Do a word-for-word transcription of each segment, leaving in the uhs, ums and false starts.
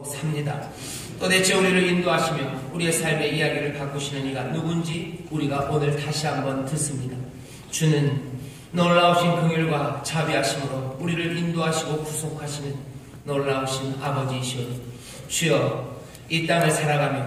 삽니다. 도대체 우리를 인도하시며 우리의 삶의 이야기를 바꾸시는 이가 누군지 우리가 오늘 다시 한번 듣습니다. 주는 놀라우신 긍휼과 자비하심으로 우리를 인도하시고 구속하시는 놀라우신 아버지이시오. 주여, 이 땅을 살아가며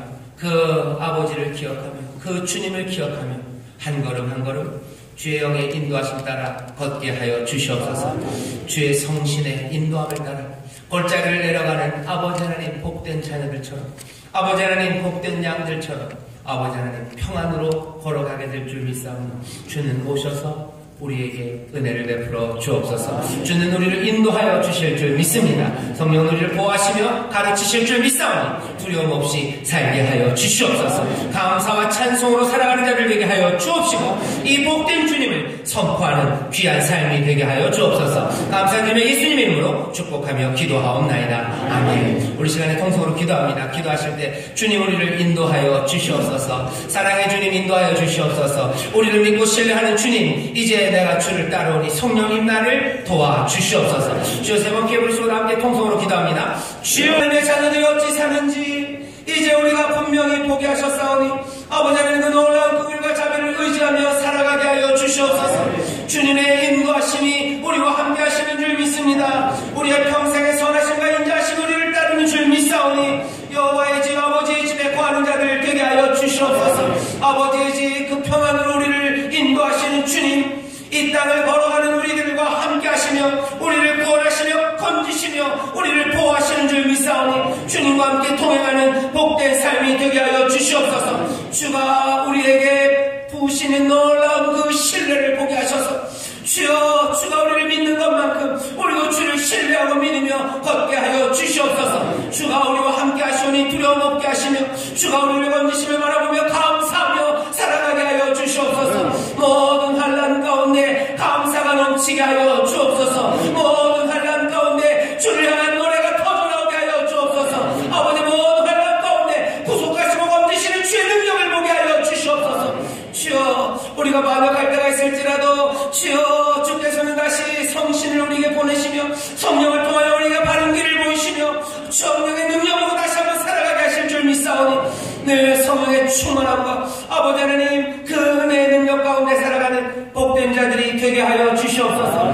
그 아버지를 기억하며 그 주님을 기억하며 한 걸음 한 걸음 주의 영의 인도하심 따라 걷게 하여 주시옵소서. 주의 성신의 인도함을 따라 골짜기를 내려가는 아버지 하나님 복된 자녀들처럼, 아버지 하나님 복된 양들처럼 아버지 하나님 평안으로 걸어가게 될 줄 믿사오니 주는 오셔서 우리에게 은혜를 베풀어 주옵소서. 주는 우리를 인도하여 주실 줄 믿습니다. 성령 우리를 보호하시며 가르치실 줄 믿사오니 두려움 없이 살게 하여 주시옵소서. 감사와 찬송으로 살아가는 자들 되게 하여 주옵시고 이 복된 주님을 선포하는 귀한 삶이 되게 하여 주옵소서. 감사드리며 예수님의 이름으로 축복하며 기도하옵나이다. 아멘. 우리 시간에 통성으로 기도합니다. 기도하실 때 주님 우리를 인도하여 주시옵소서. 사랑의 주님 인도하여 주시옵소서. 우리를 믿고 신뢰하는 주님, 이제 내가 주를 따르오니 성령님 나를 도와주시옵소서. 주여 세 번 기부르시고 함께 통성으로 기도합니다. 주여, 내 자녀들이 어찌 사는지 이제 우리가 분명히 보게 하셨사오니 아버지 하나님 그 놀라운 긍휼과 자비를 의지하며 살아가게 하여 주시옵소서. 주님의 인도하심이 우리와 함께 하시는 줄 믿습니다. 우리의 평생의 선하심과 인자하심 우리를 따르는 줄 믿사오니 여호와의 집 아버지의 집에 거하는 자들 되게 하여 주시옵소서. 아버지의 집 그 평안으로 우리를 인도하시는 주님, 이 땅을 걸어가는 우리들과 함께 하시며 우리를 구원하시며 건지시며 우리를 보호하시는 줄 믿사오니 주님과 함께 통행하는 복된 삶이 되게 하여 주시옵소서. 주가 우리에게 부으시는 놀라운 그 신뢰를 보게 하셔서 주여, 주가 우리를 믿는 것만큼 우리도 주를 신뢰하고 믿으며 걷게 하여 주시옵소서. 주가 우리와 함께 하시오니 두려움 없게 하시며 주가 우리를 건지시며 바라보며 감사하며 살아가게 하여 주시옵소서. 모든 환난 가운데 감사가 넘치게 하여 주옵소서. 모든 환난 가운데 주를 향한 노래가 터져나오게 하여 주옵소서. 아버지, 모든 환난 가운데 구속하시고 건지시는 주의 능력을 보게 하여 주시옵소서. 주여, 우리가 만약할 때가 있을지라도 주여, 주께서는 다시 성신을 우리에게 보내시며 성령을 통하여 우리에게 바른 길을 보이시며 성령의 능력으로 다시 한번 살아가게 하실 줄 믿사오니 늘 성령의 충만함과 아버지 하나님 그 은혜의 능력 가운데 살아가는 복된 자들이 되게 하여 주시옵소서.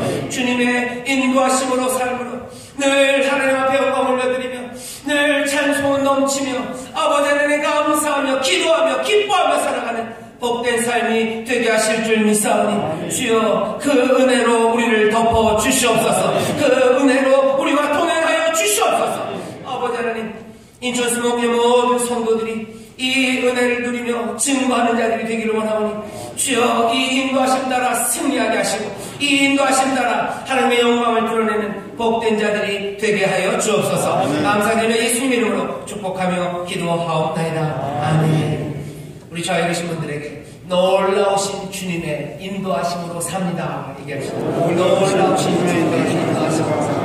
주님의 인도하심으로 삶으로 늘 하나님 앞에 영광을 올려드리며 늘 찬송은 넘치며 아버지 하나님 감사하며 기도하며 기뻐하며 살아가는 복된 삶이 되게 하실 줄 믿사오니 주여, 그 은혜로 우리를 덮어 주시옵소서. 그 은혜로 우리와 동행하여 주시옵소서. 아버지 하나님, 인천 수목교회 모든 성도들이 이 은혜를 누리며 증거하는 자들이 되기를 원하오니 주여, 이 인도하심 따라 승리하게 하시고 이 인도하심 따라 하나님의 영광을 드러내는 복된 자들이 되게 하여 주옵소서. 감사드리며 예수님의 이름으로 축복하며 기도하옵나이다. 아멘. 우리 좌에 계신 분들에게 놀라우신 주님의 인도하심으로 삽니다 얘기하시죠. 놀라우신 주님의 인도하심으로 삽니다.